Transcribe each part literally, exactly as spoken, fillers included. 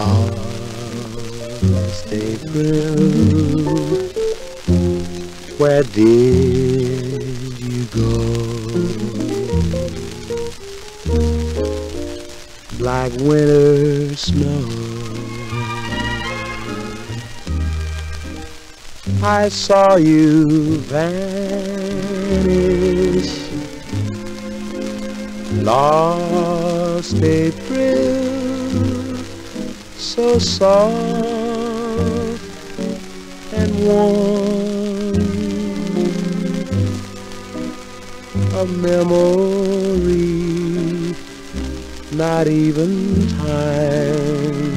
Lost April, where did you go? Like winter snow, I saw you vanish. Lost April, so soft and warm, a memory not even time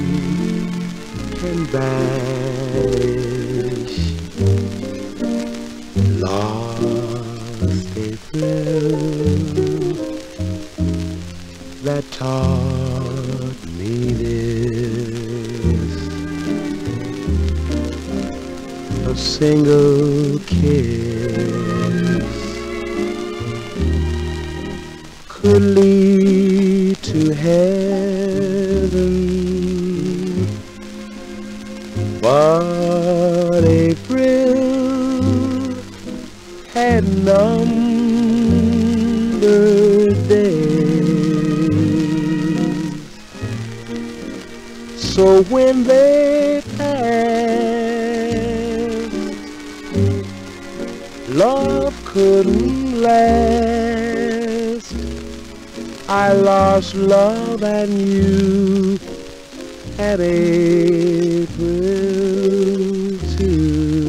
can banish. Lost April, that taught me this: a single kiss could lead to heaven. But April had numbered days, so when they passed, love couldn't last. I lost love and you had April too.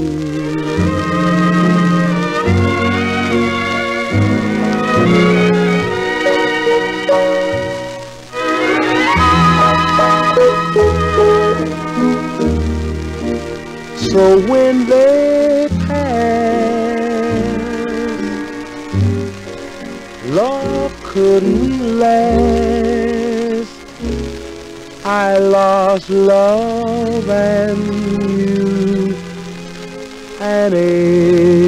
So when they passed, love couldn't last. I lost love and you and it.